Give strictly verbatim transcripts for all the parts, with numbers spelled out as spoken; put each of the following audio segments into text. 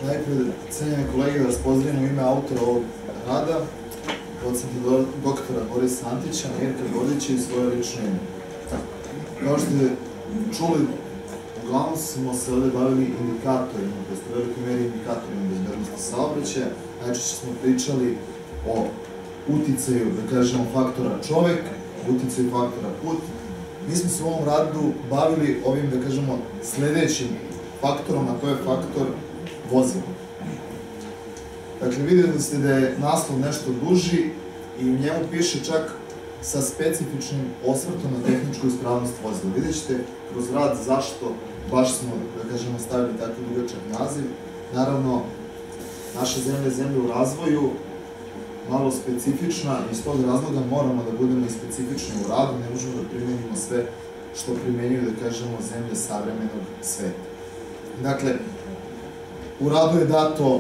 Najprej, cenjene kolege, da vas pozdravim u ime autora ovog rada, docenta doktora Borisa Antića, Mirka Gordića i svoje lično ime. Kao što ste čuli, uglavnom smo se ovde bavili indikatorima, to ste u velikoj meri indikatorima bezbednosti saobraćaja. Najčešće smo pričali o uticaju, da kažemo, faktora čovek, uticaju faktora put. Mi smo se u ovom radu bavili ovim, da kažemo, sledećim faktorom, a to je faktor vozila. Dakle, vidjeli ste da je naslov nešto duži i u njemu piše čak sa specifičnim osvrtom na tehničku ispravnost vozila. Vidjet ćete kroz rad zašto baš smo, da kažemo, stavili tako dugačak naziv. Naravno, naša zemlja je zemlja u razvoju, malo specifična i iz tog razloga moramo da budemo i specifični u radu, ne možemo da primenimo sve što primenjuju, da kažemo, zemlje savremenog sveta. Dakle, u radu je dato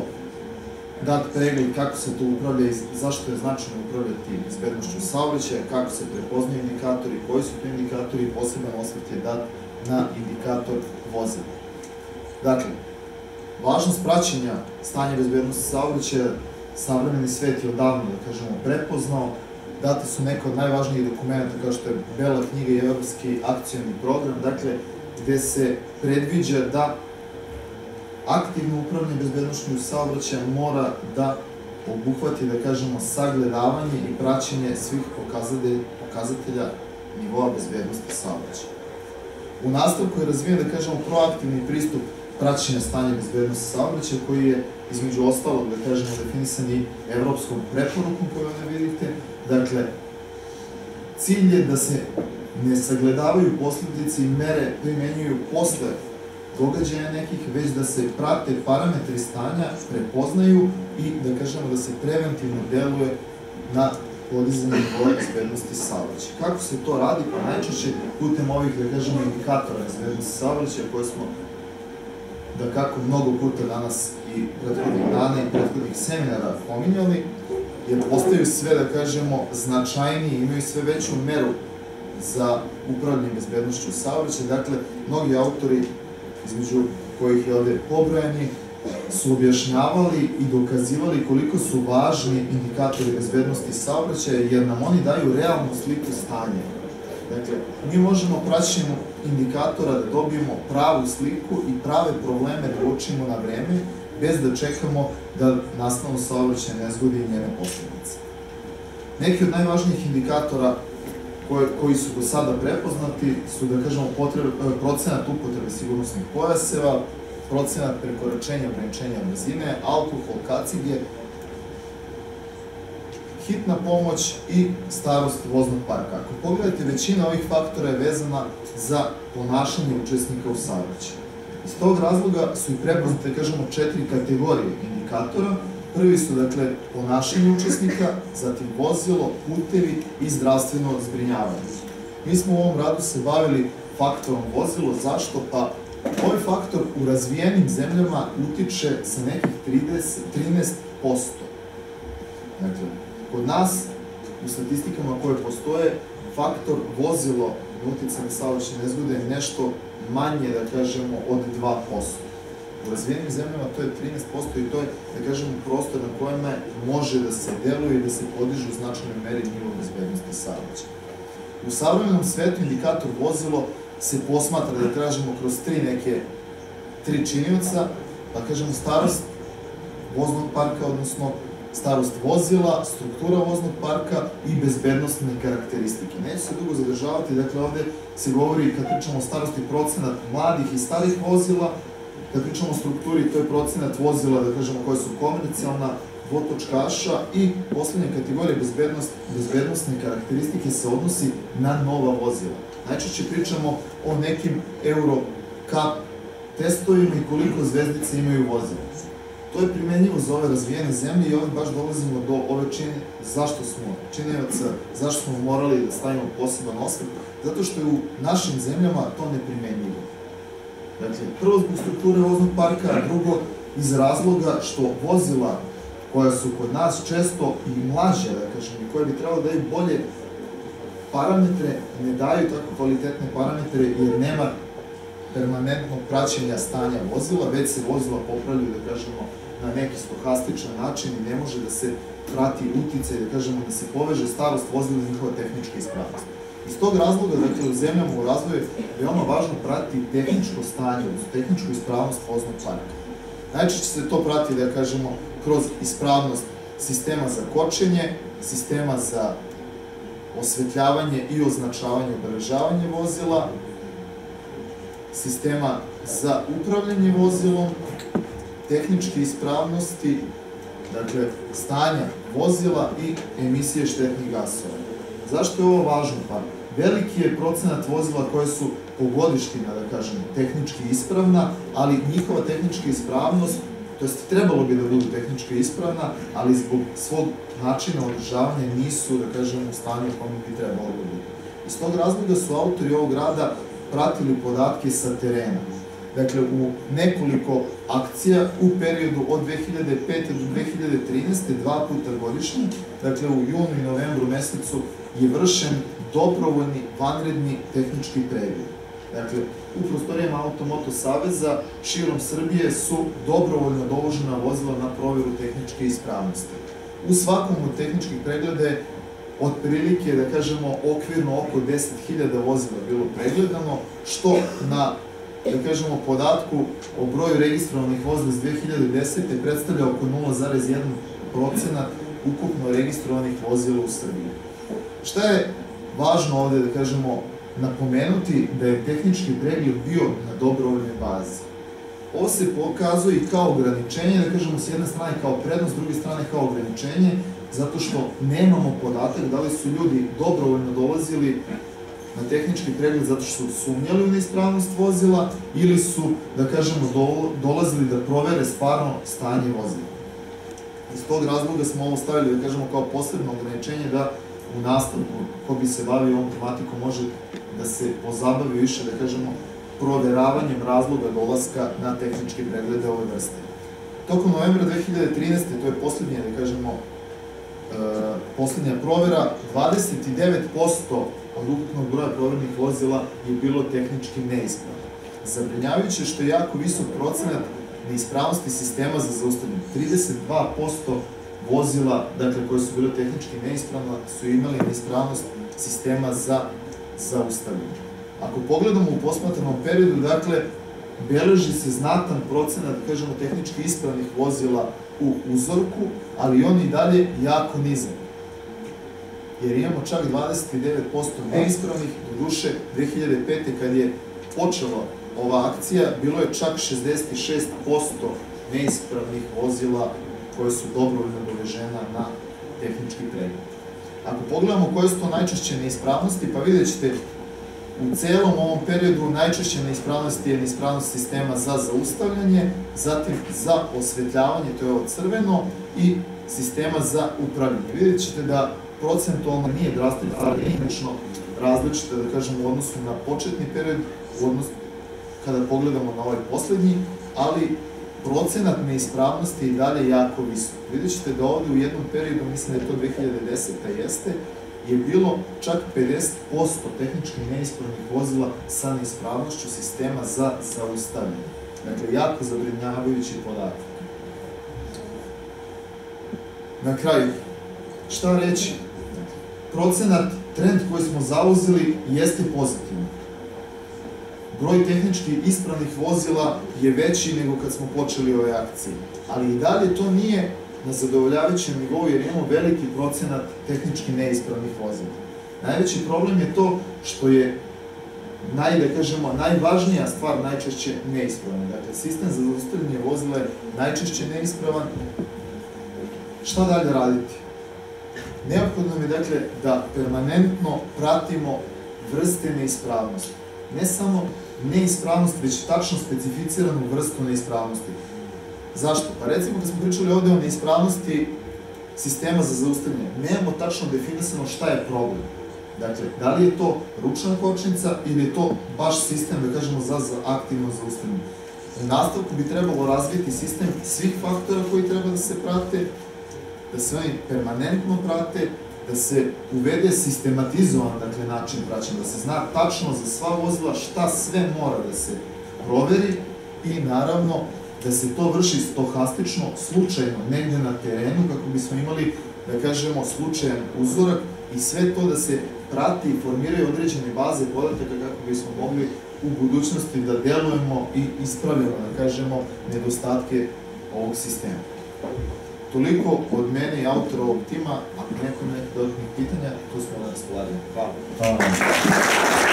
dat pregled kako se to upravlja i zašto je značajno upravljati bezbednošću saobraćaja, kako se prepoznaju indikatori, koji su to indikatori i poseban osvrt je dat na indikator vozila. Dakle, važnost praćenja stanja bezbednosti saobraćaja savremeni svet je odavno, da kažemo, prepoznao. Date su neke od najvažnijih dokumenta kao što je Bela knjiga i Evropski akcioni program, dakle, gde se predviđa da aktivno upravljanje bezbednošću saobraćaja mora da obuhvati, da kažemo, sagledavanje i praćenje svih pokazatelja nivoa bezbednosti saobraćaja. U nastavku je razvijen, da kažemo, proaktivni pristup praćenja stanja bezbednosti saobraćaja, koji je, između ostalog, da kažemo, definisan i evropskom preporukom koju ovde vidite. Dakle, cilj je da se ne sagledavaju posljedice i mere primenjuju posle događaja nekih, već da se prate parametri stanja, prepoznaju i, da kažemo, da se preventivno deluje na podizanje nivoa bezbednosti saobraćaja. Kako se to radi? Pa najčešće putem ovih, da kažemo, indikatora bezbednosti saobraćaja koje smo, da kako, mnogo puta danas i prethodnih dana i prethodnih seminara pominjali, jer postaju sve, da kažemo, značajniji, imaju sve veću meru za upravljanje bezbednošću saobraćaja. Dakle, mnogi autori, između kojih je ovde pobrojani, su objašnjavali i dokazivali koliko su važni indikatori bezbednosti saobraćaja, jer nam oni daju realnu sliku stanja. Dakle, mi možemo praćenjem indikatora da dobijemo pravu sliku i prave probleme da uočimo na vreme, bez da čekamo da nastanu saobraćajne nezgode i njene posledice. Neki od najvažnijih indikatora koji su do sada prepoznati su, da kažemo, procenat upotrebe sigurnosnih pojaseva, procenat prekoračenja ograničenja brzine, alkohol, kacige, hitna pomoć i starost voznog parka. Ako pogledate, većina ovih faktora je vezana za ponašanje učesnika u saobraćaju. Iz tog razloga su i prepoznate, da kažemo, četiri kategorije indikatora. Prvi su, dakle, ponašanje učesnika, zatim vozilo, putevi i zdravstveno zbrinjavanje. Mi smo u ovom radu se bavili faktorom vozilo. Zašto? Pa ovaj faktor u razvijenim zemljama utiče sa nekih trinaest posto. Dakle, kod nas, u statistikama koje postoje, faktor vozilo na uticaj na saobraćajne nezgode je nešto manje, da kažemo, od dva posto. U razvijenim zemljama to je trinaest posto i to je, da kažemo, prostor na kojima može da se deluje i da se podiže u značajnoj meri nivo bezbednosti saobraćaja. U savremenom svetu indikator vozilo se posmatra, da kažemo, kroz tri neke, tri činioca, pa kažemo starost voznog parka, odnosno starost vozila, struktura voznog parka i bezbednostne karakteristike. Neću se dugo zadržavati, dakle, ovde se govori, kad pričamo o starosti, procenat mladih i starih vozila. Kad pričamo o strukturi, to je procenat vozila, da kažemo, koje su komercijalna, dvotočkaša i poslednja kategorija bezbednostne karakteristike se odnosi na nova vozila. Najčešće pričamo o nekim Euro Cup testovima i koliko zvezdice imaju vozila. To je primenjivo za ove razvijene zemlje i ovdje baš dolazimo do ove činjenice, zašto smo činjenica, zašto smo morali da stavimo poseban osvrt, zato što je u našim zemljama to neprimenjivo. Dakle, prvo zbog strukture voznog parka, a drugo iz razloga što vozila koja su kod nas često i mlađe, da kažem, i koje bi trebalo da daju bolje parametre, ne daju tako kvalitetne parametre jer nema permanentnog praćenja stanja vozila, već se vozila popravljaju, da kažemo, na neki stohastičan način i ne može da se prati uticaj, da kažemo, da se poveže starost vozila i njihova tehnička ispravnost. Iz tog razloga, dakle, u zemljama u razvoju je veoma važno pratiti tehničko stanje, odnosno tehničku ispravnost voznog parka. Najčešće se to prati, da kažemo, kroz ispravnost sistema za kočenje, sistema za osvetljavanje i označavanje, obeležavanje vozila, sistema za upravljanje vozilom, tehničke ispravnosti, dakle, stanja vozila i emisije štetnih gasova. Zašto je ovo važno? Pa, veliki je procenat vozila koje su po godištima, da kažemo, tehnički ispravna, ali njihova tehnička ispravnost, to jest trebalo bi da budu tehnički ispravna, ali zbog svog načina održavanja nisu, da kažemo, u stanju u kome bi trebalo da budu. Iz tog razloga su autori ovog rada pratili podatke sa terena. Dakle, u nekoliko akcija u periodu od dve hiljade pete do dve hiljade trinaeste. dva puta godišnje, dakle u junu i novembru mesecu je vršen dobrovoljni vanredni tehnički pregled. Dakle, u prostorijama Automoto saveza širom Srbije su dobrovoljno doložena vozila na proveru tehničke ispravnosti. U svakom od tehničkih pregleda je otprilike, da kažemo, okvirno oko deset hiljada vozila bilo pregledano, što na, da kažemo, podatku o broju registrovanih vozila iz dve hiljade desete. predstavlja oko nula zarez jedan procenat ukupno registrovanih vozila u Srbiji. Šta je važno ovde, da kažemo, napomenuti da je tehnički pregled bio na dobrovoljnoj bazi. Ovo se pokazuje i kao ograničenje, da kažemo, s jedne strane kao prednost, s druge strane kao ograničenje, zato što nemamo podatak da li su ljudi dobrovoljno dolazili na tehnički pregled zato što su sumnjali u neispravnost vozila ili su, da kažemo, dolazili da provere stvarno stanje vozila. Iz tog razloga smo ovo stavili, da kažemo, kao posebno ograničenje da u nastavku, ko bi se bavio ovom tematikom, može da se pozabavi više, da kažemo, proveravanjem razloga dolaska na tehničke preglede ove vrste. Tokom novembra dve hiljade trinaeste. to je poslednja, da kažemo, poslednja provera, dvadeset devet posto od ukupnog broja provernih vozila je bilo tehnički neispravno. Zabrinjavajuće što je jako visok procenat neispravnosti sistema za zaustavljanje. trideset dva posto vozila, dakle, koje su bile tehnički neispravna, su imali neispravnost sistema za zaustavljanje. Ako pogledamo u posmatranom periodu, dakle, beleži se znatan procenat, da kažemo, tehnički ispravnih vozila u uzorku, ali on i dalje jako nizak. Jer imamo čak dvadeset devet posto neispravnih, do duše dve hiljade pete. kad je počela ova akcija, bilo je čak šezdeset šest posto neispravnih vozila koje su dobrovoljno dovežena na tehnički pregled. Ako pogledamo koje su to najčešće neispravnosti, pa vidjet ćete u celom ovom periodu najčešće neispravnosti je neispravnost sistema za zaustavljanje, zatim za osvetljavanje, to je ovo crveno, i sistema za upravljanje. Vidjet ćete da procentualno nije drastično, ali je inačno različite, da kažemo, u odnosu na početni period, u odnosu kada pogledamo na ovaj poslednji, ali procenat neispravnosti je i dalje jako visok. Vidjet ćete da ovde u jednom periodu, mislim da je to dve hiljade deseta. jeste, je bilo čak pedeset posto tehnički neispravnih vozila sa neispravnošću sistema za zaustavljanje. Dakle, jako zabrinjavajući podatak. Na kraju, šta reći? Procenat, trend koji smo zauzeli jeste pozitivan. Broj tehnički ispravnih vozila je veći nego kad smo počeli ove akcije. Ali i dalje to nije na zadovoljavajućem nivou jer imamo veliki procenat tehnički neispravnih vozila. Najveći problem je to što je, naj, da kažemo, najvažnija stvar najčešće neispravna. Dakle, sistem za zaustavljanje vozila je najčešće neispravan. Šta dalje raditi? Neophodno je, dakle, da permanentno pratimo vrste neispravnosti. Ne samo neispravnost, već tačno specificiranu vrstu neispravnosti. Zašto? Pa recimo kad smo pričali ovde o neispravnosti sistema za zaustavljanje, nemamo tačno definisano šta je problem. Dakle, da li je to ručna kočnica ili je to baš sistem, da kažemo, za aktivno zaustavljanje. U nastavku bi trebalo razviti sistem svih faktora koji treba da se prate, da se oni permanentno prate, da se uvede sistematizovan, dakle, način praćenja, da se zna tačno za sva vozila šta sve mora da se proveri i naravno da se to vrši stohastično, slučajno, negde na terenu, kako bismo imali, da kažemo, slučajan uzorak i sve to da se prati i formiraju određene baze podataka kako bismo mogli u budućnosti da delujemo i ispravljamo, da kažemo, nedostatke ovog sistema. Toliko od mene i autora ovog tima, ako neko ima nekih dodatnih pitanja, tu smo na raspolaganju. Hvala.